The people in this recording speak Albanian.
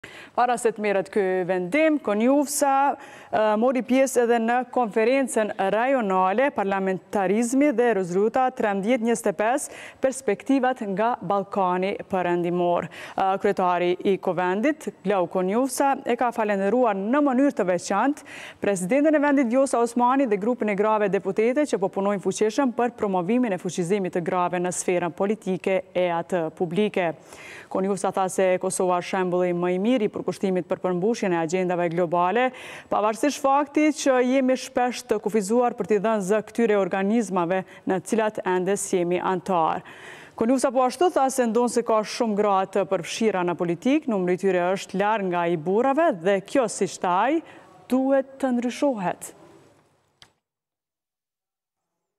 Para se të merret ky vendim, Konjufsa mori pjesë edhe në konferencën rajonale Parlamentarizmi dhe rezoluta 1325 perspektivat nga Ballkani Perëndimor. Kryetari i Kovendit, Glau Konjufsa, e ka falendëruar në mënyrë të veçantë presidentin e vendit Vjosa Osmani dhe grupin e grave deputete që po punojnë fuqishëm për promovimin e fuqizimit të grave në sferën politike e atë publike. Konjufsa tha se Kosova është shembulli më i mirë i përkushtimit për përmbushjen e agjendave globale, pavarësisht faktit që jemi shpesh të kufizuar për t'i dhënë zë këtyre organizmave në cilat ende jemi antar. Konjufsa po ashtu tha se ndonë se ka shumë gra të përfshira në politik, numri i tyre është larg nga i burrave dhe kjo, siç tha ai, duhet të ndryshohet.